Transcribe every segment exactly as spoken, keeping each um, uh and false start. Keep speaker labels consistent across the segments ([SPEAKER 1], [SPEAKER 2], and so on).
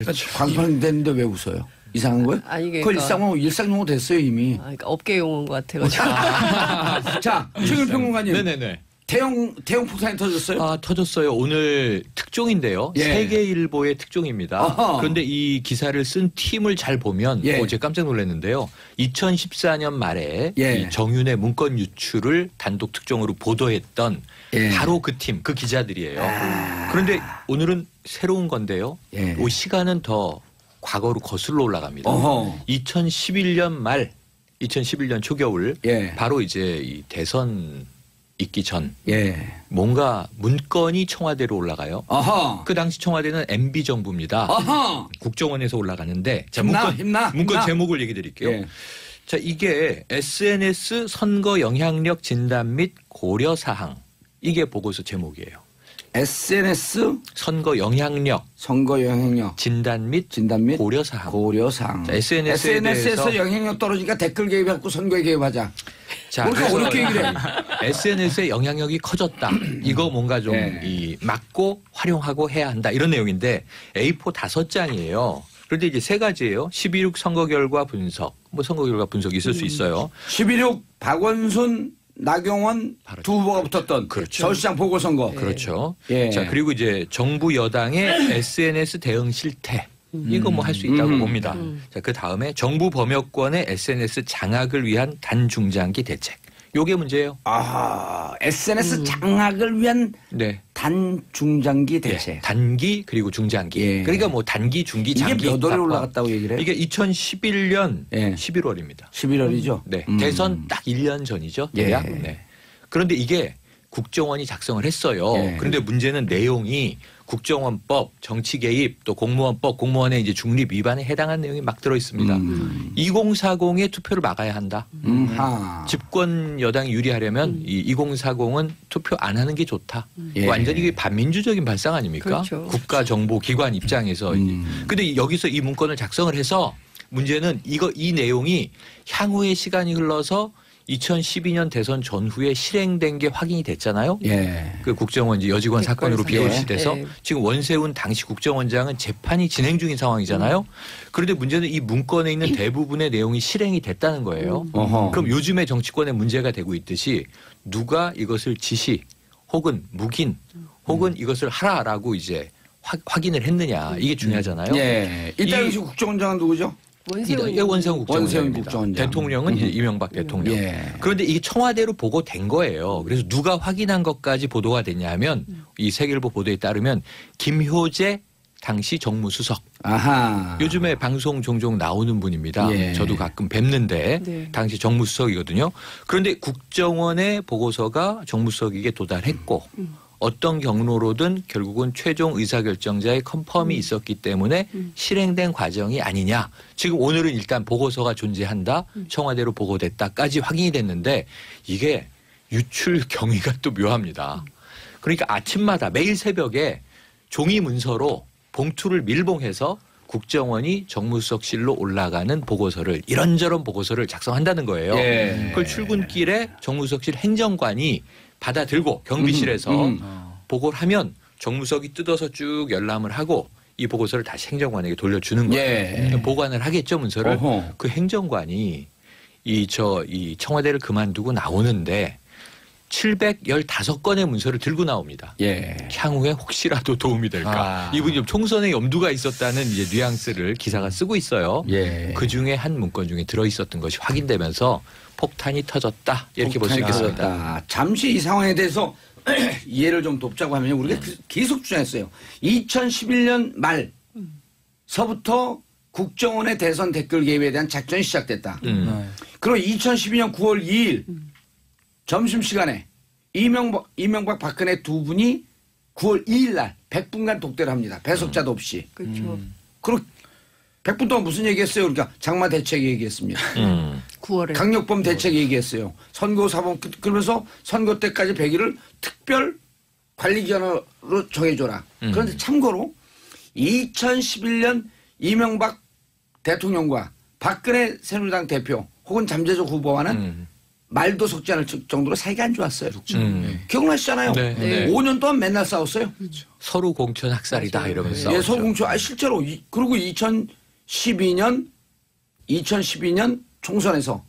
[SPEAKER 1] 그렇죠.
[SPEAKER 2] 광판이 됐는데 왜 웃어요? 이상한 거예요?
[SPEAKER 3] 아니,
[SPEAKER 2] 그거
[SPEAKER 3] 그러니까.
[SPEAKER 2] 일상용어, 일상용어 됐어요 이미.
[SPEAKER 3] 아, 그러니까 업계 용어인 것 같아가지고.
[SPEAKER 2] 자, 최근 평론가님.
[SPEAKER 1] 네네네.
[SPEAKER 2] 대형 대형 폭탄이 터졌어요?
[SPEAKER 1] 아, 터졌어요. 오늘 특종인데요.
[SPEAKER 2] 예.
[SPEAKER 1] 세계일보의 특종입니다.
[SPEAKER 2] 아하.
[SPEAKER 1] 그런데 이 기사를 쓴 팀을 잘 보면
[SPEAKER 2] 예.
[SPEAKER 1] 어제 깜짝 놀랐는데요. 이천십사 년 말에
[SPEAKER 2] 예.
[SPEAKER 1] 이 정윤의 문건 유출을 단독 특종으로 보도했던
[SPEAKER 2] 예.
[SPEAKER 1] 바로 그 팀, 그 기자들이에요.
[SPEAKER 2] 아.
[SPEAKER 1] 그런데 오늘은 새로운 건데요.
[SPEAKER 2] 예.
[SPEAKER 1] 이 시간은 더 과거로 거슬러 올라갑니다.
[SPEAKER 2] 어허.
[SPEAKER 1] 이천십일 년 말, 이천십일 년 초겨울
[SPEAKER 2] 예.
[SPEAKER 1] 바로 이제 이 대선 있기 전
[SPEAKER 2] 예.
[SPEAKER 1] 뭔가 문건이 청와대로 올라가요.
[SPEAKER 2] 어허.
[SPEAKER 1] 그 당시 청와대는 엠비 정부입니다.
[SPEAKER 2] 어허.
[SPEAKER 1] 국정원에서 올라가는데 자,
[SPEAKER 2] 힘나,
[SPEAKER 1] 문건,
[SPEAKER 2] 힘나,
[SPEAKER 1] 문건
[SPEAKER 2] 힘나.
[SPEAKER 1] 제목을 얘기 드릴게요.
[SPEAKER 2] 예.
[SPEAKER 1] 자, 이게 에스엔에스 선거 영향력 진단 및 고려 사항. 이게 보고서 제목이에요.
[SPEAKER 2] 에스엔에스
[SPEAKER 1] 선거 영향력
[SPEAKER 2] 선거 영향력
[SPEAKER 1] 진단 및
[SPEAKER 2] 진단 및
[SPEAKER 1] 고려 사항.
[SPEAKER 2] 고려사항.
[SPEAKER 1] 자, 에스엔에스에
[SPEAKER 2] 에스엔에스에서
[SPEAKER 1] 대해서
[SPEAKER 2] 영향력 떨어지니까 댓글 개입하고 선거에 개입하자.
[SPEAKER 1] 자,
[SPEAKER 2] 그렇게
[SPEAKER 1] 그래서
[SPEAKER 2] 어렵게 얘기를 해.
[SPEAKER 1] 에스엔에스의 영향력이 커졌다. 이거 뭔가 좀
[SPEAKER 2] 예.
[SPEAKER 1] 이 막고 활용하고 해야 한다. 이런 내용인데 에이포 다섯 장이에요. 그런데 이제 세 가지예요. 십이육 선거 결과 분석. 뭐 선거 결과 분석이 있을 수 있어요.
[SPEAKER 2] 십일육 박원순 나경원
[SPEAKER 1] 바로
[SPEAKER 2] 두 후보가 붙었던
[SPEAKER 1] 그렇죠.
[SPEAKER 2] 서울시장 보궐선거.
[SPEAKER 1] 그렇죠.
[SPEAKER 2] 예.
[SPEAKER 1] 자, 그리고 이제 정부 여당의 에스엔에스 대응 실태. 이거 뭐 할 수 있다고
[SPEAKER 2] 음.
[SPEAKER 1] 봅니다. 자, 그 다음에 정부 범여권의 에스엔에스 장악을 위한 단중장기 대책. 요게 문제예요.
[SPEAKER 2] 아, 에스엔에스 장악을 위한
[SPEAKER 1] 네.
[SPEAKER 2] 단중장기 대책.
[SPEAKER 1] 예, 단기 그리고 중장기.
[SPEAKER 2] 예.
[SPEAKER 1] 그러니까 뭐 단기, 중기,
[SPEAKER 2] 이게
[SPEAKER 1] 장기.
[SPEAKER 2] 몇 월에
[SPEAKER 1] 다
[SPEAKER 2] 올라갔다고 얘기를 해요?
[SPEAKER 1] 이게 이천십일 년
[SPEAKER 2] 예.
[SPEAKER 1] 십일월입니다.
[SPEAKER 2] 십일월이죠.
[SPEAKER 1] 네.
[SPEAKER 2] 음.
[SPEAKER 1] 대선 딱 일 년 전이죠.
[SPEAKER 2] 예.
[SPEAKER 1] 대략. 네. 그런데 이게 국정원이 작성을 했어요.
[SPEAKER 2] 예.
[SPEAKER 1] 그런데 문제는 내용이 국정원법, 정치 개입, 또 공무원법, 공무원의 이제 중립 위반에 해당한 내용이 막 들어 있습니다.
[SPEAKER 2] 음.
[SPEAKER 1] 이공사공의 투표를 막아야 한다.
[SPEAKER 2] 음하.
[SPEAKER 1] 집권 여당이 유리하려면 이 이공사공은 투표 안 하는 게 좋다.
[SPEAKER 2] 예.
[SPEAKER 1] 완전히 이게 반민주적인 발상 아닙니까?
[SPEAKER 3] 그렇죠.
[SPEAKER 1] 국가정보기관 입장에서.
[SPEAKER 2] 음.
[SPEAKER 1] 근데 여기서 이 문건을 작성을 해서 문제는 이거 이 내용이 향후에 시간이 흘러서 이천십이 년 대선 전후에 실행된 게 확인이 됐잖아요.
[SPEAKER 2] 예.
[SPEAKER 1] 그 국정원 이제 여직원 사건으로
[SPEAKER 3] 댓글
[SPEAKER 1] 비롯이 돼서
[SPEAKER 3] 예.
[SPEAKER 1] 지금 원세훈 당시 국정원장은 재판이 진행 중인 상황이잖아요. 그런데 문제는 이 문건에 있는 대부분의 내용이 실행이 됐다는 거예요.
[SPEAKER 2] 어허.
[SPEAKER 1] 그럼 요즘에 정치권에 문제가 되고 있듯이 누가 이것을 지시 혹은 묵인 혹은 이것을 하라라고 이제 확, 확인을 했느냐 이게 중요하잖아요.
[SPEAKER 2] 예. 이때
[SPEAKER 1] 이-
[SPEAKER 2] 당시 국정원장은 누구죠?
[SPEAKER 3] 원세훈
[SPEAKER 1] 이게 원세훈
[SPEAKER 2] 원세훈
[SPEAKER 1] 국정원장입니다.
[SPEAKER 2] 국정원장.
[SPEAKER 1] 대통령은 이제 이명박 대통령.
[SPEAKER 2] 예.
[SPEAKER 1] 그런데 이게 청와대로 보고된 거예요. 그래서 누가 확인한 것까지 보도가 됐냐면 이 세계일보 보도에 따르면 김효재 당시 정무수석.
[SPEAKER 2] 아하.
[SPEAKER 1] 요즘에 방송 종종 나오는 분입니다.
[SPEAKER 2] 예.
[SPEAKER 1] 저도 가끔 뵙는데
[SPEAKER 3] 네.
[SPEAKER 1] 당시 정무수석이거든요. 그런데 국정원의 보고서가 정무수석에게 도달했고 어떤 경로로든 결국은 최종 의사결정자의 컨펌이 있었기 때문에 실행된 과정이 아니냐. 지금 오늘은 일단 보고서가 존재한다. 청와대로 보고됐다까지 확인이 됐는데 이게 유출 경위가 또 묘합니다. 그러니까 아침마다 매일 새벽에 종이 문서로 봉투를 밀봉해서 국정원이 정무수석실로 올라가는 보고서를 이런저런 보고서를 작성한다는 거예요.
[SPEAKER 2] 예.
[SPEAKER 1] 그걸 출근길에 정무수석실 행정관이 받아들고 경비실에서
[SPEAKER 2] 음,
[SPEAKER 1] 보고를 하면 정무석이 뜯어서 쭉 열람을 하고 이 보고서를 다시 행정관에게 돌려주는 거예요.
[SPEAKER 2] 예.
[SPEAKER 1] 보관을 하겠죠 문서를.
[SPEAKER 2] 어허.
[SPEAKER 1] 그 행정관이 이 저 이 청와대를 그만두고 나오는데 칠백십오 건의 문서를 들고 나옵니다.
[SPEAKER 2] 예.
[SPEAKER 1] 향후에 혹시라도 도움이 될까.
[SPEAKER 2] 아.
[SPEAKER 1] 이분이 좀 총선에 염두가 있었다는 이제 뉘앙스를 기사가 쓰고 있어요.
[SPEAKER 2] 예.
[SPEAKER 1] 그 중에 한 문건 중에 들어 있었던 것이 확인되면서 폭탄이 터졌다 이렇게 볼 수
[SPEAKER 2] 폭탄이
[SPEAKER 1] 있겠습니다.
[SPEAKER 2] 터졌다. 잠시 이 상황에 대해서 이해를 좀 돕자고 하면 우리가 그- 계속 주장했어요. 이천십일 년 말서부터 국정원의 대선 댓글 개입에 대한 작전이 시작됐다.
[SPEAKER 1] 음.
[SPEAKER 2] 그리고 이천십이 년 구월 이일 점심시간에 이명박, 이명박 박근혜 두 분이 구월 이일 날 백 분간 독대를 합니다. 배석자도 없이.
[SPEAKER 3] 그렇죠.
[SPEAKER 2] 그리고 백 분 동안 무슨 얘기했어요? 그러니까 장마 대책 얘기했습니다.
[SPEAKER 1] 음.
[SPEAKER 3] 구월에
[SPEAKER 2] 강력범 대책 얘기했어요. 선거사범 그러면서 선거 때까지 백 일을 특별 관리기관으로 정해줘라.
[SPEAKER 1] 음.
[SPEAKER 2] 그런데 참고로 이천십일 년 이명박 대통령과 박근혜 새누리당 대표 혹은 잠재적 후보와는
[SPEAKER 1] 음.
[SPEAKER 2] 말도 섞지 않을 정도로 사이가 안 좋았어요.
[SPEAKER 1] 음.
[SPEAKER 2] 기억나시잖아요.
[SPEAKER 1] 네, 네.
[SPEAKER 2] 오 년 동안 맨날 싸웠어요.
[SPEAKER 1] 서로 공천 학살이다
[SPEAKER 3] 맞아요.
[SPEAKER 1] 이러면서
[SPEAKER 2] 예,
[SPEAKER 1] 싸웠죠.
[SPEAKER 2] 서공초. 아, 실제로. 이, 그리고 이천십이 년, 이천십이 년 총선에서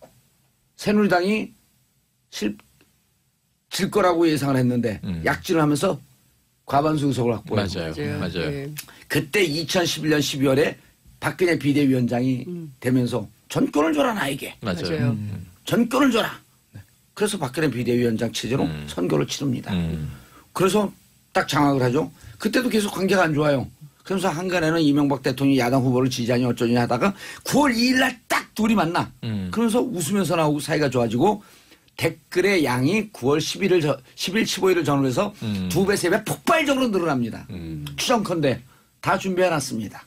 [SPEAKER 2] 새누리당이 실, 질 거라고 예상을 했는데
[SPEAKER 1] 음.
[SPEAKER 2] 약진을 하면서 과반수 의석을 확보했고.
[SPEAKER 1] 맞아요.
[SPEAKER 3] 맞아요.
[SPEAKER 1] 맞아요.
[SPEAKER 3] 네.
[SPEAKER 2] 그때 이천십일 년 십이월에 박근혜 비대위원장이
[SPEAKER 3] 음.
[SPEAKER 2] 되면서 전권을 줘라 나에게.
[SPEAKER 1] 맞아요.
[SPEAKER 3] 맞아요.
[SPEAKER 1] 음.
[SPEAKER 2] 전권을 줘라. 그래서 박근혜 비대위원장 체제로
[SPEAKER 1] 음.
[SPEAKER 2] 선거를 치릅니다.
[SPEAKER 1] 음.
[SPEAKER 2] 그래서 딱 장악을 하죠. 그때도 계속 관계가 안 좋아요. 그러면서 한간에는 이명박 대통령이 야당 후보를 지지하니 어쩌니 하다가 구월 이일 날 딱 둘이 만나.
[SPEAKER 1] 음.
[SPEAKER 2] 그러면서 웃으면서 나오고 사이가 좋아지고 댓글의 양이 구월 십일일, 저, 십일, 십오일을 전후로 해서
[SPEAKER 1] 음.
[SPEAKER 2] 두 배, 세 배 폭발적으로 늘어납니다.
[SPEAKER 1] 음.
[SPEAKER 2] 추정컨대 다 준비해놨습니다.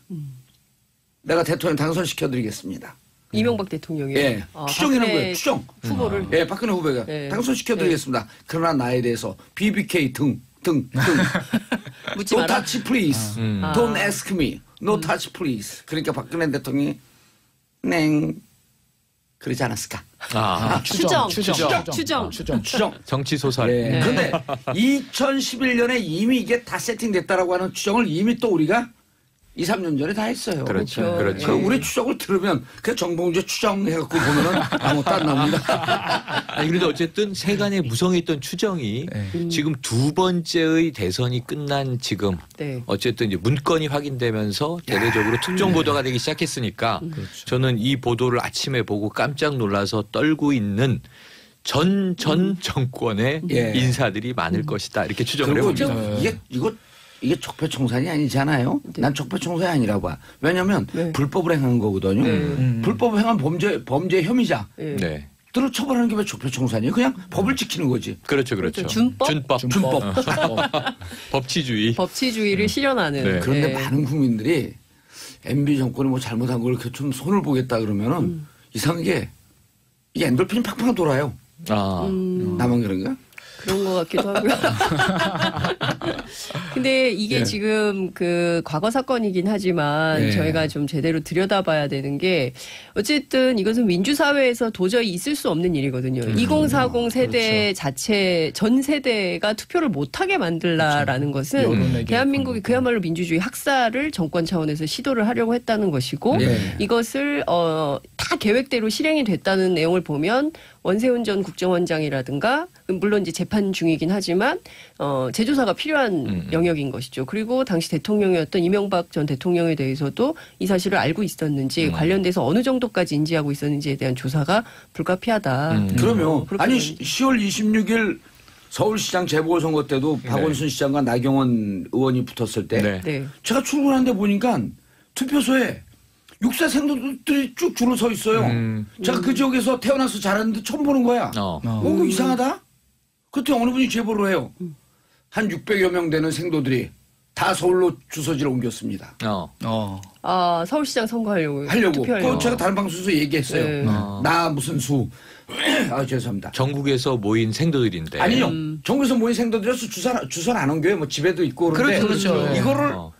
[SPEAKER 2] 내가 대통령 당선시켜드리겠습니다.
[SPEAKER 3] 이명박 대통령이
[SPEAKER 2] 예, 추정해놓은 거예요. 추정.
[SPEAKER 3] 후보를
[SPEAKER 2] 예, 박근혜 후보가
[SPEAKER 3] 네.
[SPEAKER 2] 당선시켜드리겠습니다. 그러나 나에 대해서 비비케이 등, 등, 등.
[SPEAKER 3] 묻지
[SPEAKER 2] No
[SPEAKER 3] 마라.
[SPEAKER 2] touch please.
[SPEAKER 1] 음.
[SPEAKER 2] Don't ask me. No touch please. 그러니까 박근혜 대통령이 냉 그러지 않았을까?
[SPEAKER 1] 아,
[SPEAKER 3] 추정,
[SPEAKER 4] 추정,
[SPEAKER 3] 추정,
[SPEAKER 4] 추정,
[SPEAKER 3] 추정.
[SPEAKER 4] 추정.
[SPEAKER 2] 추정.
[SPEAKER 1] 정치 소설.
[SPEAKER 2] 예.
[SPEAKER 3] 네.
[SPEAKER 2] 그런데 이천십일 년에 이미 이게 다 세팅됐다라고 하는 추정을 이미 또 우리가 이, 삼 년 전에 다 했어요.
[SPEAKER 1] 그렇죠.
[SPEAKER 3] 그렇죠.
[SPEAKER 1] 그렇죠.
[SPEAKER 2] 그 우리 추정을 들으면 그 정봉주 추정해갖고 보면은 아무것도 안 나옵니다.
[SPEAKER 1] 아니 그래도 어쨌든 세간에 무성했던 추정이
[SPEAKER 4] 네.
[SPEAKER 1] 지금 두 번째의 대선이 끝난 지금
[SPEAKER 3] 네.
[SPEAKER 1] 어쨌든 이제 문건이 확인되면서 대대적으로 특종 보도가 되기 시작했으니까 저는 이 보도를 아침에 보고 깜짝 놀라서 떨고 있는 전 전 정권의
[SPEAKER 2] 예.
[SPEAKER 1] 인사들이 많을 것이다 이렇게 추정을
[SPEAKER 2] 그리고
[SPEAKER 1] 해봅니다.
[SPEAKER 2] 이게 이거 이게 적폐청산이 아니잖아요. 난 적폐청산이 아니라고 봐. 왜냐하면
[SPEAKER 3] 네.
[SPEAKER 2] 불법을 행한 거거든요.
[SPEAKER 4] 음.
[SPEAKER 2] 불법을 행한 범죄 범죄 혐의자
[SPEAKER 3] 예.
[SPEAKER 1] 네,
[SPEAKER 2] 들을 처벌하는 게 왜 적폐청산이에요? 그냥 법을 지키는 거지.
[SPEAKER 1] 그렇죠, 그렇죠.
[SPEAKER 3] 준법?
[SPEAKER 1] 준법,
[SPEAKER 2] 준법.
[SPEAKER 1] 법치주의.
[SPEAKER 3] 법치주의를 실현하는.
[SPEAKER 1] 네.
[SPEAKER 2] 그런데
[SPEAKER 3] 예.
[SPEAKER 2] 많은 국민들이 엠비 정권이 뭐 잘못한 걸 이렇게 좀 손을 보겠다 그러면은
[SPEAKER 3] 음.
[SPEAKER 2] 이상하게 이 엔돌핀이 팍팍 돌아요.
[SPEAKER 1] 아,
[SPEAKER 3] 음.
[SPEAKER 2] 나만 그런가?
[SPEAKER 3] 그런 것 같기도 하고요. 근데 이게
[SPEAKER 2] 예.
[SPEAKER 3] 지금 그 과거 사건이긴 하지만
[SPEAKER 2] 예.
[SPEAKER 3] 저희가 좀 제대로 들여다봐야 되는 게 어쨌든 이것은 민주사회에서 도저히 있을 수 없는 일이거든요. 이공사공 세대 자체 전 세대가 투표를 못하게 만들라라는 것은
[SPEAKER 4] 여론에게
[SPEAKER 3] 대한민국이
[SPEAKER 4] 그런
[SPEAKER 3] 그야말로 민주주의 학살을 정권 차원에서 시도를 하려고 했다는 것이고
[SPEAKER 2] 예.
[SPEAKER 3] 이것을 어, 다 계획대로 실행이 됐다는 내용을 보면 원세훈 전 국정원장이라든가 물론 이제 재판 중이긴 하지만 어, 재조사가 필요한
[SPEAKER 1] 음.
[SPEAKER 3] 영역인 것이죠. 그리고 당시 대통령이었던 이명박 전 대통령에 대해서도 이 사실을 알고 있었는지
[SPEAKER 1] 음.
[SPEAKER 3] 관련돼서 어느 정도까지 인지하고 있었는지에 대한 조사가 불가피하다.
[SPEAKER 1] 음.
[SPEAKER 2] 그러면
[SPEAKER 3] 그렇게
[SPEAKER 2] 아니
[SPEAKER 3] 보는지.
[SPEAKER 2] 시월 이십육일 서울시장 재보궐선거 때도 박원순 시장과 나경원 의원이 붙었을 때
[SPEAKER 1] 네.
[SPEAKER 3] 네.
[SPEAKER 2] 제가 출근하는데 보니까 투표소에 육사 생도들이 쭉 줄을 서 있어요.
[SPEAKER 1] 음.
[SPEAKER 2] 제가 그 지역에서 태어나서 자랐는데 처음 보는 거야.
[SPEAKER 1] 어.
[SPEAKER 4] 어.
[SPEAKER 2] 어, 이거 이상하다? 그때 어느 분이 제보를 해요. 한 육백여 명 되는 생도들이 다 서울로 주소지를 옮겼습니다.
[SPEAKER 1] 어.
[SPEAKER 4] 어.
[SPEAKER 3] 아 서울시장 선거하려고
[SPEAKER 2] 하려고.
[SPEAKER 3] 투표하려고.
[SPEAKER 2] 그거 제가 다른 방송에서 얘기했어요.
[SPEAKER 3] 네.
[SPEAKER 1] 어.
[SPEAKER 2] 나 무슨 수. 아, 죄송합니다.
[SPEAKER 1] 전국에서 모인 생도들인데.
[SPEAKER 2] 아니요.
[SPEAKER 3] 음.
[SPEAKER 2] 정부에서 모인 생도들에서 주소를, 주소를 안 옮겨요. 뭐 집에도 있고 그런데
[SPEAKER 4] 그렇죠, 그렇죠.
[SPEAKER 2] 이거를
[SPEAKER 1] 어.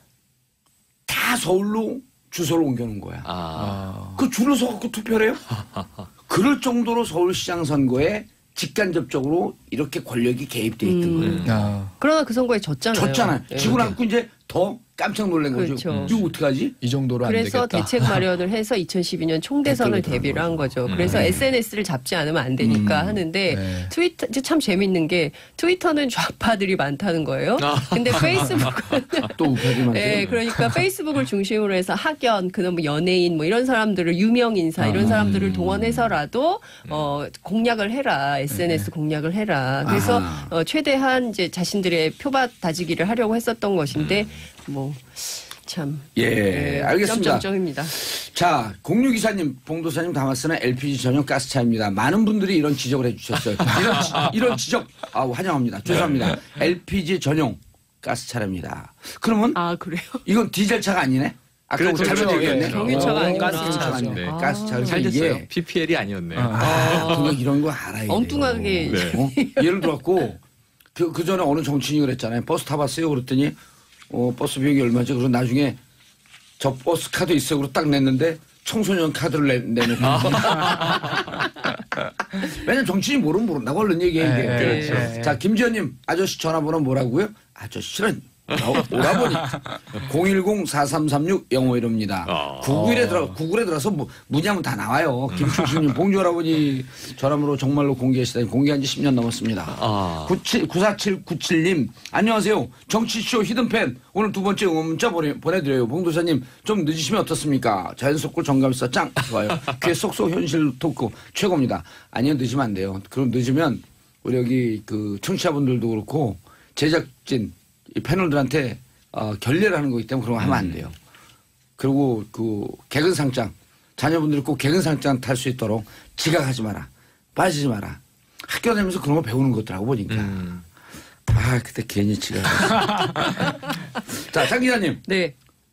[SPEAKER 2] 다 서울로 주소를 옮겨놓은 거야.
[SPEAKER 1] 아.
[SPEAKER 4] 아.
[SPEAKER 2] 그 줄을 서갖고 투표를 해요? 그럴 정도로 서울시장 선거에 직간접적으로 이렇게 권력이 개입돼 있던
[SPEAKER 3] 음.
[SPEAKER 2] 거예요.
[SPEAKER 4] 아.
[SPEAKER 3] 그러나 그 선거에 졌잖아요.
[SPEAKER 2] 졌잖아요.
[SPEAKER 3] 예.
[SPEAKER 2] 지고 나고 이제 더 깜짝 놀란 거죠.
[SPEAKER 3] 그렇죠.
[SPEAKER 2] 이거 어떡하지?
[SPEAKER 4] 이 정도로 안
[SPEAKER 3] 그래서
[SPEAKER 4] 되겠다.
[SPEAKER 3] 대책 마련을 해서 이천십이 년 총대선을
[SPEAKER 2] 댓글을
[SPEAKER 3] 대비를 한 거죠.
[SPEAKER 1] 음.
[SPEAKER 3] 그래서 에스엔에스를 잡지 않으면 안 되니까
[SPEAKER 2] 음.
[SPEAKER 3] 하는데
[SPEAKER 4] 네.
[SPEAKER 3] 트위터 이제 참 재밌는 게 트위터는 좌파들이 많다는 거예요. 근데 페이스북은
[SPEAKER 2] 또 우파지만.
[SPEAKER 3] 네, 그러니까 페이스북을 중심으로 해서 학연, 그는 뭐 연예인 뭐 이런 사람들을 유명 인사 이런 사람들을 동원해서라도 어 공략을 해라. 에스엔에스 공략을 해라. 그래서
[SPEAKER 2] 아하.
[SPEAKER 3] 어, 최대한 이제 자신들의 표밭 다지기를 하려고 했었던 것인데 뭐 참
[SPEAKER 2] 예, 알겠습니다.
[SPEAKER 3] 점점점입니다.
[SPEAKER 2] 자, 공유기사님, 봉도사님 담아쓰는 엘피지 전용 가스차입니다. 많은 분들이 이런 지적을 해주셨어요. 이런, 지, 이런 지적, 아, 환영합니다. 죄송합니다. 엘피지 전용 가스차랍니다. 그러면
[SPEAKER 3] 아 그래요?
[SPEAKER 2] 이건 디젤차가 아니네? 아까 우리
[SPEAKER 1] 그렇죠.
[SPEAKER 2] 잘못
[SPEAKER 1] 예.
[SPEAKER 2] 얘기했네.
[SPEAKER 3] 경유차가
[SPEAKER 2] 어,
[SPEAKER 3] 아니구나.
[SPEAKER 2] 가스차가 아니네.
[SPEAKER 1] 네.
[SPEAKER 2] 가스차.
[SPEAKER 1] 잘
[SPEAKER 2] 그래서
[SPEAKER 1] 됐어요.
[SPEAKER 2] 이게
[SPEAKER 1] 피피엘이 아니었네.
[SPEAKER 2] 아, 그거 이런 거 알아야 돼요.
[SPEAKER 3] 엉뚱하게
[SPEAKER 1] 네.
[SPEAKER 2] 어? 예를 들었고 그, 그 전에 어느 정치인이 그랬잖아요. 버스 타봤어요. 그랬더니 어, 버스 비용이 얼마지? 그래서 나중에 저 버스 카드 있어. 그러고 딱 냈는데 청소년 카드를 내, 내놓고. 왜냐면 정치인이 모르면 모른다고 얼른 얘기해.
[SPEAKER 4] 네,
[SPEAKER 2] 이게.
[SPEAKER 4] 네,
[SPEAKER 2] 그렇죠. 자, 김지현님, 아저씨 전화번호 뭐라고요? 아저씨는 오라버니 공일공 사삼삼육 영오일오입니다.
[SPEAKER 1] 어.
[SPEAKER 2] 구글에 들어 구글에 들어서 뭐 문의하면 다 나와요. 김충식님 봉주 오라버니 전화번호 정말로 공개하시다니 공개한 지 십 년 넘었습니다.
[SPEAKER 1] 아.
[SPEAKER 2] 구칠 구사칠구칠님 안녕하세요. 정치쇼 히든팬 오늘 두 번째 응원 문자 보내, 보내드려요. 봉도사님 좀 늦으시면 어떻습니까? 자연스럽고 정감있어 짱 좋아요. 귀에 쏙쏙 현실 토크 최고입니다. 아니요 늦으면 안 돼요. 그럼 늦으면 우리 여기 그 청취자분들도 그렇고 제작진 이 패널들한테 어, 결례를 하는 거기 때문에 그런 거 하면 안 돼요. 그리고 그 개근상장 자녀분들이 꼭 개근상장 탈 수 있도록 지각하지 마라. 빠지지 마라. 학교 다니면서 그런 거 배우는 것더라고 보니까.
[SPEAKER 1] 음.
[SPEAKER 2] 아 그때 괜히 지각. 자, 장 기자님.
[SPEAKER 3] 네.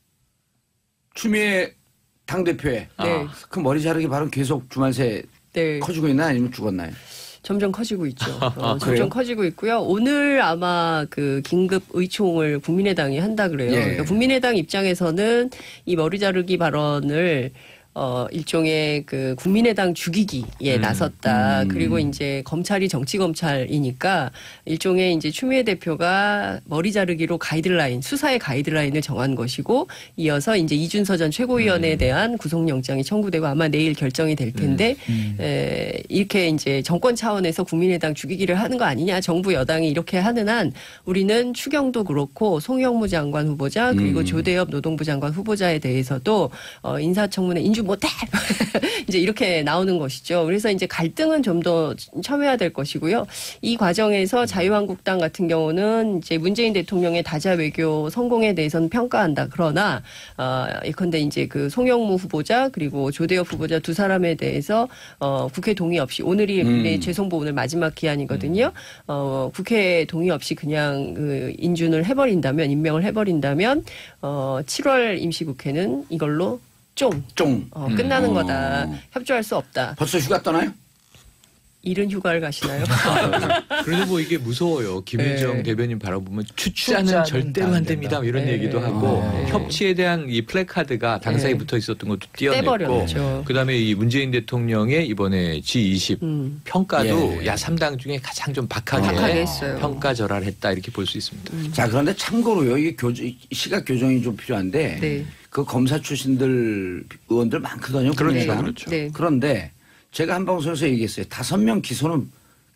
[SPEAKER 2] 추미애 당대표의
[SPEAKER 3] 네.
[SPEAKER 2] 그 머리 자르기 발언 계속 주말 새
[SPEAKER 3] 네.
[SPEAKER 2] 커지고 있나 아니면 죽었나요?
[SPEAKER 3] 점점 커지고 있죠. 어,
[SPEAKER 2] 그래요?
[SPEAKER 3] 점점 커지고 있고요. 오늘 아마 그 긴급 의총을 국민의당이 한다 그래요.
[SPEAKER 2] 예.
[SPEAKER 3] 그러니까 국민의당 입장에서는 이 머리 자르기 발언을 어, 일종의 그 국민의당 죽이기에
[SPEAKER 1] 음.
[SPEAKER 3] 나섰다.
[SPEAKER 2] 음.
[SPEAKER 3] 그리고 이제 검찰이 정치검찰이니까 일종의 이제 추미애 대표가 머리 자르기로 가이드라인, 수사의 가이드라인을 정한 것이고 이어서 이제 이준서 전 최고위원에
[SPEAKER 1] 음.
[SPEAKER 3] 대한 구속영장이 청구되고 아마 내일 결정이 될 텐데
[SPEAKER 4] 음.
[SPEAKER 3] 에, 이렇게 이제 정권 차원에서 국민의당 죽이기를 하는 거 아니냐. 정부 여당이 이렇게 하는 한 우리는 추경도 그렇고 송영무 장관 후보자 그리고
[SPEAKER 2] 음.
[SPEAKER 3] 조대엽 노동부 장관 후보자에 대해서도 어, 인사청문회 인주 못해 이제 이렇게 나오는 것이죠. 그래서 이제 갈등은 좀 더 첨예화될 것이고요. 이 과정에서 자유한국당 같은 경우는 이제 문재인 대통령의 다자 외교 성공에 대해서는 평가한다. 그러나 어, 예컨대 이제 그 송영무 후보자 그리고 조대엽 후보자 두 사람에 대해서 어, 국회 동의 없이 오늘이
[SPEAKER 2] 음.
[SPEAKER 3] 재송보 오늘 마지막 기한이거든요. 어, 국회 동의 없이 그냥 그 인준을 해버린다면 임명을 해버린다면 어, 칠월 임시국회는 이걸로 쫑
[SPEAKER 2] 쫑.
[SPEAKER 3] 어, 끝나는
[SPEAKER 2] 음.
[SPEAKER 3] 거다.
[SPEAKER 2] 어.
[SPEAKER 3] 협조할 수 없다.
[SPEAKER 2] 벌써 휴가 떠나요?
[SPEAKER 3] 이른 휴가를 가시나요?
[SPEAKER 1] 그래도 뭐 이게 무서워요. 김유정
[SPEAKER 3] 네.
[SPEAKER 1] 대변인 바라보면 추자는
[SPEAKER 4] 추자는
[SPEAKER 1] 절대로
[SPEAKER 4] 안
[SPEAKER 1] 안 됩니다. 이런
[SPEAKER 3] 네.
[SPEAKER 1] 얘기도 하고
[SPEAKER 4] 네.
[SPEAKER 1] 협치에 대한 이 플래카드가 당사에
[SPEAKER 3] 네.
[SPEAKER 1] 붙어 있었던 것도 띄어냈고
[SPEAKER 3] 떼버렸죠.
[SPEAKER 1] 그다음에 이 문재인 대통령의 이번에 지 이십
[SPEAKER 3] 음.
[SPEAKER 1] 평가도
[SPEAKER 2] 예.
[SPEAKER 1] 야 삼 당 중에 가장 좀 박하게,
[SPEAKER 3] 박하게 했어요.
[SPEAKER 1] 평가절하했다 이렇게 볼 수 있습니다.
[SPEAKER 2] 자, 그런데 참고로요, 이게 교정, 시각 교정이 좀 필요한데,
[SPEAKER 3] 네.
[SPEAKER 2] 그 검사 출신들 의원들 많거든요.
[SPEAKER 1] 그렇죠,
[SPEAKER 2] 국민의당.
[SPEAKER 1] 그렇죠.
[SPEAKER 3] 네.
[SPEAKER 2] 그런데 제가 한 방송에서 얘기했어요. 다섯 명 기소는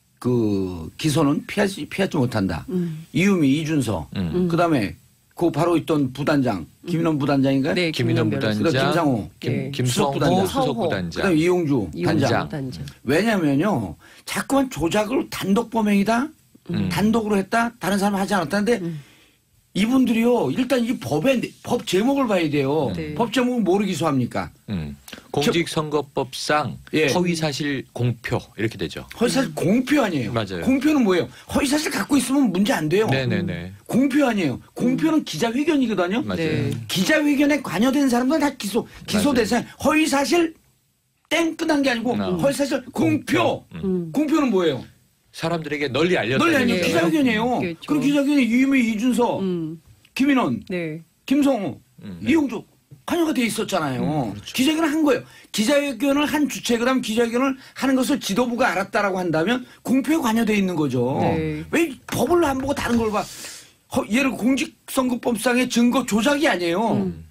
[SPEAKER 2] 그 기소는 피하지 피하지 못한다.
[SPEAKER 3] 음.
[SPEAKER 2] 이유미, 이준서,
[SPEAKER 1] 음.
[SPEAKER 2] 그다음에 그 바로 있던 부단장 김인원 부단장인가요?
[SPEAKER 3] 네,
[SPEAKER 1] 김인원
[SPEAKER 3] 변호사.
[SPEAKER 2] 그다음
[SPEAKER 1] 부단장,
[SPEAKER 2] 김상호,
[SPEAKER 3] 네.
[SPEAKER 1] 김,
[SPEAKER 2] 수석
[SPEAKER 1] 김성호
[SPEAKER 2] 부단장.
[SPEAKER 1] 수석
[SPEAKER 3] 성호.
[SPEAKER 1] 부단장.
[SPEAKER 2] 그다음에 이용주
[SPEAKER 3] 이용주
[SPEAKER 2] 단장.
[SPEAKER 3] 단장.
[SPEAKER 2] 왜냐면요, 자꾸만 조작을 단독 범행이다,
[SPEAKER 1] 음.
[SPEAKER 2] 단독으로 했다, 다른 사람 하지 않았다는데.
[SPEAKER 3] 음.
[SPEAKER 2] 이분들이요, 일단 이 법의, 법 제목을 봐야 돼요.
[SPEAKER 3] 네.
[SPEAKER 2] 법 제목은 뭐를 기소합니까?
[SPEAKER 1] 음. 공직선거법상
[SPEAKER 2] 예.
[SPEAKER 1] 허위사실 공표 이렇게 되죠.
[SPEAKER 2] 허위사실 공표 아니에요.
[SPEAKER 1] 맞아요.
[SPEAKER 2] 공표는 뭐예요? 허위사실 갖고 있으면 문제 안 돼요.
[SPEAKER 1] 네네네.
[SPEAKER 2] 공표 아니에요. 공표는 기자회견이거든요.
[SPEAKER 1] 맞아요.
[SPEAKER 3] 네.
[SPEAKER 2] 기자회견에 관여된 사람들은 다 기소, 기소
[SPEAKER 1] 맞아요.
[SPEAKER 2] 대상. 허위사실 땡 끝난 게 아니고
[SPEAKER 1] 음.
[SPEAKER 2] 허위사실 공표.
[SPEAKER 1] 음.
[SPEAKER 3] 음.
[SPEAKER 2] 공표는 뭐예요?
[SPEAKER 1] 사람들에게 널리 알렸다.
[SPEAKER 2] 널리 아니요
[SPEAKER 3] 예.
[SPEAKER 2] 기자회견이에요.
[SPEAKER 3] 그렇죠.
[SPEAKER 2] 그럼 기자회견에 이유미, 이준서,
[SPEAKER 3] 음.
[SPEAKER 2] 김인원,
[SPEAKER 3] 네.
[SPEAKER 2] 김성호,
[SPEAKER 1] 음.
[SPEAKER 2] 이용주 관여가 돼 있었잖아요.
[SPEAKER 1] 음, 그렇죠.
[SPEAKER 2] 기자회견을 한 거예요. 기자회견을 한 주체 그다음 기자회견을 하는 것을 지도부가 알았다라고 한다면 공표에 관여돼 있는 거죠.
[SPEAKER 3] 네.
[SPEAKER 2] 왜 법을 안 보고 다른 걸 봐? 허, 예를 공직선거법상의 증거 조작이 아니에요.
[SPEAKER 3] 음.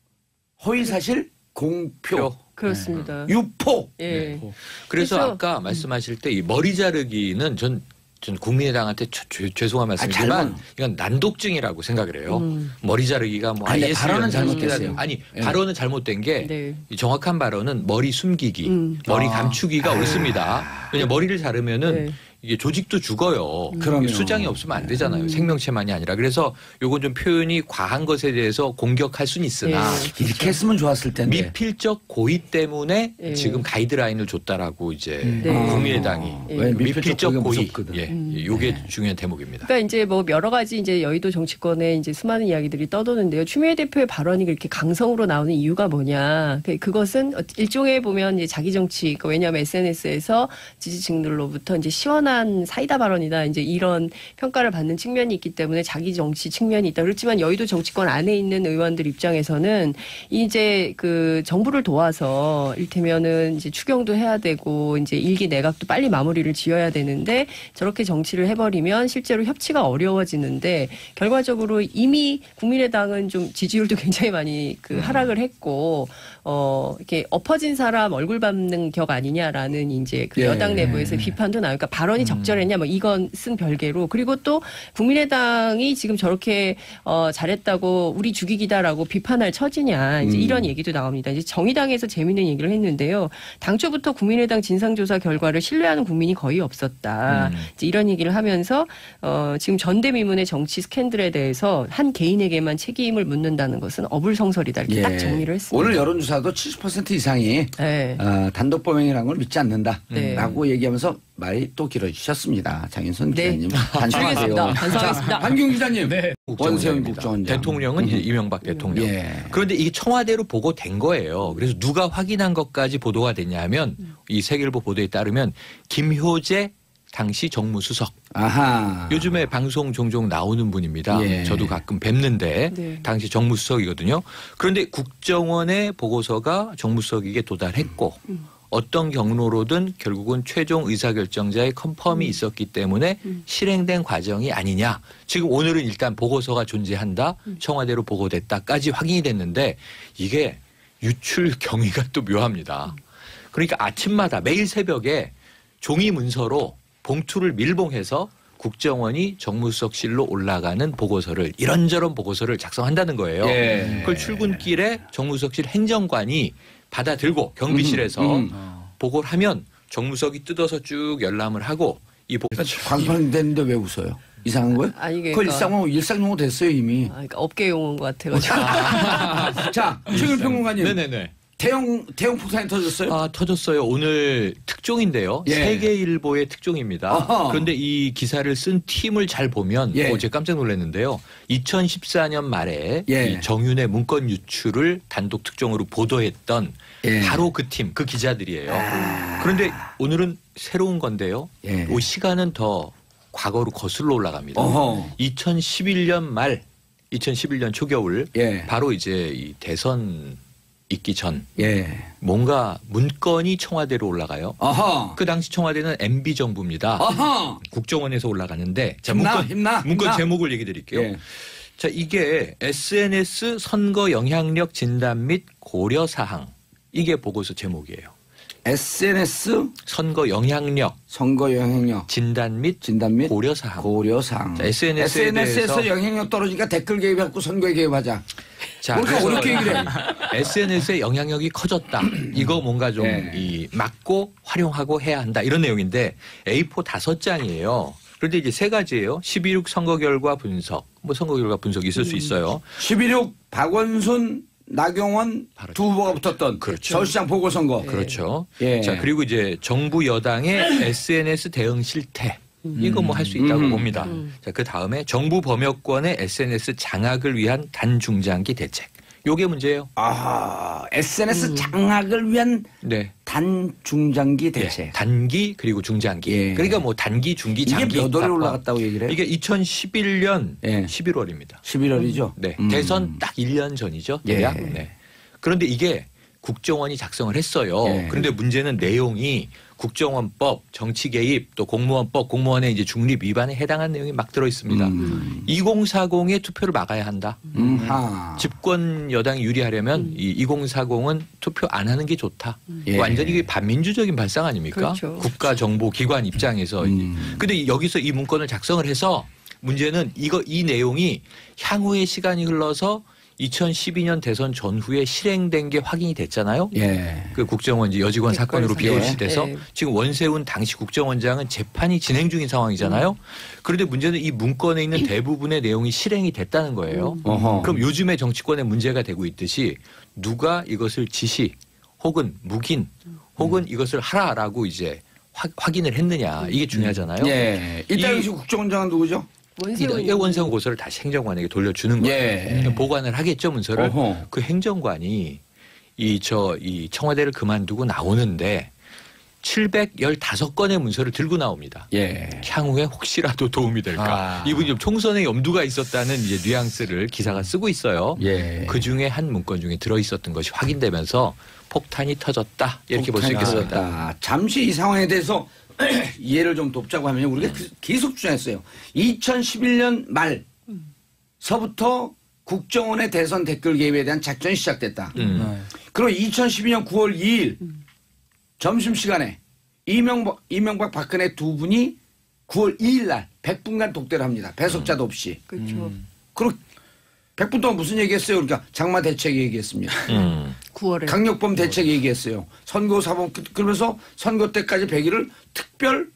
[SPEAKER 2] 허위사실 공표,
[SPEAKER 1] 표.
[SPEAKER 3] 그렇습니다.
[SPEAKER 2] 유포.
[SPEAKER 3] 예.
[SPEAKER 1] 네. 그래서
[SPEAKER 3] 그래서-
[SPEAKER 1] 아까 말씀하실 때 이 머리 자르기는 전, 전 국민의당한테 저- 죄- 죄송한 말씀이지만
[SPEAKER 2] 잘못-
[SPEAKER 1] 이건 난독증이라고 생각을 해요.
[SPEAKER 3] 음.
[SPEAKER 1] 머리 자르기가 뭐
[SPEAKER 2] 아니,
[SPEAKER 1] 아이에스
[SPEAKER 2] 발언은
[SPEAKER 1] 연상
[SPEAKER 2] 잘못됐어요.
[SPEAKER 1] 시키다니. 아니
[SPEAKER 2] 예.
[SPEAKER 1] 발언은 잘못된 게
[SPEAKER 3] 네.
[SPEAKER 1] 이 정확한 발언은 머리 숨기기,
[SPEAKER 3] 음.
[SPEAKER 1] 머리
[SPEAKER 2] 아.
[SPEAKER 1] 감추기가
[SPEAKER 2] 아.
[SPEAKER 1] 옳습니다. 왜냐 머리를 자르면은
[SPEAKER 3] 네.
[SPEAKER 1] 이게 조직도 죽어요.
[SPEAKER 2] 그럼요.
[SPEAKER 1] 수장이 없으면 안 되잖아요.
[SPEAKER 3] 음.
[SPEAKER 1] 생명체만이 아니라. 그래서 요건 좀 표현이 과한 것에 대해서 공격할 수는 있으나
[SPEAKER 3] 예.
[SPEAKER 2] 이렇게 했으면 좋았을 텐데.
[SPEAKER 1] 미필적 고의 때문에
[SPEAKER 3] 예.
[SPEAKER 1] 지금 가이드라인을 줬다라고 이제
[SPEAKER 3] 네.
[SPEAKER 1] 국민의당이
[SPEAKER 3] 예.
[SPEAKER 2] 왜
[SPEAKER 1] 미필적
[SPEAKER 2] 고의가
[SPEAKER 1] 고의,
[SPEAKER 2] 무섭거든.
[SPEAKER 1] 예,
[SPEAKER 3] 음.
[SPEAKER 1] 요게
[SPEAKER 2] 네.
[SPEAKER 1] 중요한 대목입니다.
[SPEAKER 3] 그러니까 이제 뭐 여러 가지 이제 여의도 정치권에 이제 수많은 이야기들이 떠도는데요. 추미애 대표의 발언이 그렇게 강성으로 나오는 이유가 뭐냐? 그- 그것은 일종의 보면 이제 자기 정치. 그러니까 왜냐하면 에스엔에스에서 지지층들로부터 이제 시원한 심한 사이다 발언이다. 이제 이런 평가를 받는 측면이 있기 때문에 자기 정치 측면이 있다. 그렇지만 여의도 정치권 안에 있는 의원들 입장에서는 이제 그 정부를 도와서 이를테면은 이제 추경도 해야 되고 이제 일기 내각도 빨리 마무리를 지어야 되는데 저렇게 정치를 해버리면 실제로 협치가 어려워지는데 결과적으로 이미 국민의당은 좀 지지율도 굉장히 많이 그 하락을 했고 어 이렇게 엎어진 사람 얼굴 밟는 격 아니냐라는 이제 그
[SPEAKER 2] 예.
[SPEAKER 3] 여당 내부에서 비판도 나요. 그러니까 발언이 적절했냐 뭐 이건 쓴 별개로 그리고 또 국민의당이 지금 저렇게 어 잘했다고 우리 죽이기다라고 비판할 처지냐 이제
[SPEAKER 2] 음.
[SPEAKER 3] 이런 얘기도 나옵니다. 이제 정의당에서 재미있는 얘기를 했는데요. 당초부터 국민의당 진상조사 결과를 신뢰하는 국민이 거의 없었다.
[SPEAKER 1] 음.
[SPEAKER 3] 이제 이런 얘기를 하면서 어 지금 전대미문의 정치 스캔들에 대해서 한 개인에게만 책임을 묻는다는 것은 어불성설이다 이렇게
[SPEAKER 2] 예.
[SPEAKER 3] 딱 정리를 했습니다.
[SPEAKER 2] 오늘 여론조사도 칠십 퍼센트 이상이
[SPEAKER 3] 네.
[SPEAKER 2] 어, 단독 범행이라는 걸 믿지
[SPEAKER 3] 네.
[SPEAKER 2] 않는다라고 얘기하면서 말이 또 길어지셨습니다. 장윤선
[SPEAKER 3] 네.
[SPEAKER 2] 기자님 반성하세요.
[SPEAKER 3] 알겠습니다. 반성하겠습니다.
[SPEAKER 2] 자, 한경 기자님.
[SPEAKER 4] 네.
[SPEAKER 2] 원세훈
[SPEAKER 1] 국정원장입니다.
[SPEAKER 2] 국정원장.
[SPEAKER 1] 대통령은 이제 이명박 대통령.
[SPEAKER 2] 예.
[SPEAKER 1] 그런데 이게 청와대로 보고된 거예요. 그래서 누가 확인한 것까지 보도가 됐냐면 이 세계일보 보도에 따르면 김효재 당시 정무수석.
[SPEAKER 2] 아하.
[SPEAKER 1] 요즘에 방송 종종 나오는 분입니다.
[SPEAKER 2] 예.
[SPEAKER 1] 저도 가끔 뵙는데
[SPEAKER 3] 네.
[SPEAKER 1] 당시 정무수석이거든요. 그런데 국정원의 보고서가 정무수석에게 도달했고
[SPEAKER 3] 음.
[SPEAKER 1] 어떤 경로로든 결국은 최종 의사결정자의 컨펌이
[SPEAKER 3] 음.
[SPEAKER 1] 있었기 때문에
[SPEAKER 3] 음.
[SPEAKER 1] 실행된 과정이 아니냐. 지금 오늘은 일단 보고서가 존재한다.
[SPEAKER 3] 음.
[SPEAKER 1] 청와대로 보고됐다까지 확인이 됐는데 이게 유출 경위가 또 묘합니다. 그러니까 아침마다 매일 새벽에 종이 문서로 봉투를 밀봉해서 국정원이 정무수석실로 올라가는 보고서를 이런저런 보고서를 작성한다는 거예요.
[SPEAKER 2] 예.
[SPEAKER 1] 그걸 출근길에 정무수석실 행정관이 받아들고 경비실에서
[SPEAKER 2] 음,
[SPEAKER 1] 보고를 하면 정무석이 뜯어서 쭉 열람을 하고 이 보...
[SPEAKER 2] 광판됐는데 왜 웃어요? 이상한 거예요?
[SPEAKER 3] 아니 이게
[SPEAKER 2] 그거 일상용어, 일상용어 됐어요 이미.
[SPEAKER 3] 아, 그러니까 업계 용어인 것 같아가지고.
[SPEAKER 2] 자, 최근 평론가님.
[SPEAKER 1] 네네네.
[SPEAKER 2] 대형 대형 폭탄이 터졌어요?
[SPEAKER 1] 아 터졌어요. 오늘 특종인데요.
[SPEAKER 2] 예.
[SPEAKER 1] 세계일보의 특종입니다.
[SPEAKER 2] 어허.
[SPEAKER 1] 그런데 이 기사를 쓴 팀을 잘 보면
[SPEAKER 2] 예.
[SPEAKER 1] 어, 제가 깜짝 놀랐는데요. 이천십사 년 말에
[SPEAKER 2] 예.
[SPEAKER 1] 이 정윤의 문건 유출을 단독 특종으로 보도했던
[SPEAKER 2] 예.
[SPEAKER 1] 바로 그 팀, 그 기자들이에요.
[SPEAKER 2] 아.
[SPEAKER 1] 그런데 오늘은 새로운 건데요.
[SPEAKER 2] 예.
[SPEAKER 1] 이 시간은 더 과거로 거슬러 올라갑니다.
[SPEAKER 2] 어허.
[SPEAKER 1] 이천십일 년 말, 이천십일 년 초겨울
[SPEAKER 2] 예.
[SPEAKER 1] 바로 이제 이 대선 있기 전
[SPEAKER 2] 예.
[SPEAKER 1] 뭔가 문건이 청와대로 올라가요.
[SPEAKER 2] 어허.
[SPEAKER 1] 그 당시 청와대는 엠비 정부입니다.
[SPEAKER 2] 어허.
[SPEAKER 1] 국정원에서 올라가는데 자,
[SPEAKER 2] 힘나,
[SPEAKER 1] 문건,
[SPEAKER 2] 힘나,
[SPEAKER 1] 문건
[SPEAKER 2] 힘나.
[SPEAKER 1] 제목을 얘기 드릴게요.
[SPEAKER 2] 예.
[SPEAKER 1] 자, 이게 에스엔에스 선거 영향력 진단 및 고려 사항. 이게 보고서 제목이에요.
[SPEAKER 2] 에스엔에스
[SPEAKER 1] 선거 영향력
[SPEAKER 2] 선거 영향력
[SPEAKER 1] 진단 및
[SPEAKER 2] 진단 및
[SPEAKER 1] 고려 사항.
[SPEAKER 2] 고려사항.
[SPEAKER 1] 자, 에스엔에스에
[SPEAKER 2] 에스엔에스에서
[SPEAKER 1] 대해서
[SPEAKER 2] 영향력 떨어지니까 댓글 개입하고 선거에 개입하자.
[SPEAKER 1] 자,
[SPEAKER 2] 그렇게
[SPEAKER 1] 그래서
[SPEAKER 2] 어렵게 얘기를 해.
[SPEAKER 1] 에스엔에스의 영향력이 커졌다. 이거 뭔가 좀
[SPEAKER 2] 예.
[SPEAKER 1] 이 막고 활용하고 해야 한다. 이런 내용인데 에이포 다섯 장이에요. 그런데 이제 세 가지예요. 십이육 선거 결과 분석. 뭐 선거 결과 분석이 있을 수 있어요.
[SPEAKER 2] 십일육 박원순 나경원
[SPEAKER 1] 바로
[SPEAKER 2] 두 후보가 붙었던
[SPEAKER 1] 그렇죠.
[SPEAKER 2] 서울시장 보궐선거.
[SPEAKER 1] 그렇죠.
[SPEAKER 2] 예.
[SPEAKER 1] 자, 그리고 이제 정부 여당의 에스엔에스 대응 실태. 이거 뭐 할 수 있다고
[SPEAKER 2] 음.
[SPEAKER 1] 봅니다. 자, 그 다음에 정부 범여권의 에스엔에스 장악을 위한 단중장기 대책. 요게 문제예요.
[SPEAKER 2] 아, 에스엔에스 장악을 위한
[SPEAKER 1] 네.
[SPEAKER 2] 단중장기 대책.
[SPEAKER 1] 예, 단기 그리고 중장기.
[SPEAKER 2] 예.
[SPEAKER 1] 그러니까 뭐 단기, 중기,
[SPEAKER 2] 이게
[SPEAKER 1] 장기.
[SPEAKER 2] 몇 월에
[SPEAKER 1] 다
[SPEAKER 2] 올라갔다고 얘기를 해요?
[SPEAKER 1] 이게 이천십일 년
[SPEAKER 2] 예.
[SPEAKER 1] 십일월입니다.
[SPEAKER 2] 십일월이죠.
[SPEAKER 1] 네.
[SPEAKER 2] 음.
[SPEAKER 1] 대선 딱 일 년 전이죠.
[SPEAKER 2] 예.
[SPEAKER 1] 대략. 네. 그런데 이게 국정원이 작성을 했어요.
[SPEAKER 2] 예.
[SPEAKER 1] 그런데 문제는 내용이 국정원법, 정치 개입, 또 공무원법, 공무원의 이제 중립 위반에 해당한 내용이 막 들어 있습니다.
[SPEAKER 2] 음.
[SPEAKER 1] 이공사공의 투표를 막아야 한다.
[SPEAKER 2] 음하.
[SPEAKER 1] 집권 여당이 유리하려면 이 이공사공은 투표 안 하는 게 좋다.
[SPEAKER 2] 예.
[SPEAKER 1] 완전히 이게 반민주적인 발상 아닙니까?
[SPEAKER 3] 그렇죠.
[SPEAKER 1] 국가정보기관 입장에서.
[SPEAKER 2] 음.
[SPEAKER 1] 근데 여기서 이 문건을 작성을 해서 문제는 이거 이 내용이 향후에 시간이 흘러서 이천십이 년 대선 전후에 실행된 게 확인이 됐잖아요.
[SPEAKER 2] 예.
[SPEAKER 1] 그 국정원 이제 여직원 사건으로
[SPEAKER 3] 댓글
[SPEAKER 1] 비롯이 돼서
[SPEAKER 3] 예.
[SPEAKER 1] 지금 원세훈 당시 국정원장은 재판이 진행 중인 상황이잖아요. 그런데 문제는 이 문건에 있는 대부분의 내용이 실행이 됐다는 거예요.
[SPEAKER 2] 어허.
[SPEAKER 1] 그럼 요즘에 정치권에 문제가 되고 있듯이 누가 이것을 지시 혹은 묵인 혹은 이것을 하라라고 이제 확, 확인을 했느냐 이게 중요하잖아요.
[SPEAKER 2] 예. 이때
[SPEAKER 1] 이-
[SPEAKER 2] 당시 국정원장은 누구죠?
[SPEAKER 3] 원세훈
[SPEAKER 1] 이 원세훈 고소를 다시 행정관에게 돌려주는 거예요.
[SPEAKER 2] 예.
[SPEAKER 1] 보관을 하겠죠 문서를.
[SPEAKER 2] 어허.
[SPEAKER 1] 그 행정관이 이 저 이 청와대를 그만두고 나오는데 칠백십오 건의 문서를 들고 나옵니다.
[SPEAKER 2] 예.
[SPEAKER 1] 향후에 혹시라도 도움이 될까.
[SPEAKER 2] 아.
[SPEAKER 1] 이분이 좀 총선에 염두가 있었다는 이제 뉘앙스를 기사가 쓰고 있어요.
[SPEAKER 2] 예.
[SPEAKER 1] 그 중에 한 문건 중에 들어있었던 것이 확인되면서 폭탄이 터졌다. 이렇게 볼 수
[SPEAKER 2] 폭탄이
[SPEAKER 1] 있겠습니다.
[SPEAKER 2] 터졌다. 잠시 이 상황에 대해서 이해를 좀 돕자고 하면 우리가 그- 계속 주장했어요. 이천십일 년 말서부터 국정원의 대선 댓글 개입에 대한 작전이 시작됐다.
[SPEAKER 1] 음.
[SPEAKER 2] 그리고 이천십이 년 구월 이일 점심시간에 이명박, 이명박 박근혜 두 분이 구월 이일 날 백 분간 독대를 합니다. 배석자도 없이.
[SPEAKER 3] 그렇죠.
[SPEAKER 2] 그리고 백 분 동안 무슨 얘기했어요? 그러니까 장마 대책 얘기했습니다.
[SPEAKER 1] 음.
[SPEAKER 3] 구월에
[SPEAKER 2] 강력범 대책 얘기했어요. 선거 사범 그러면서 선거 때까지 백 일을 특별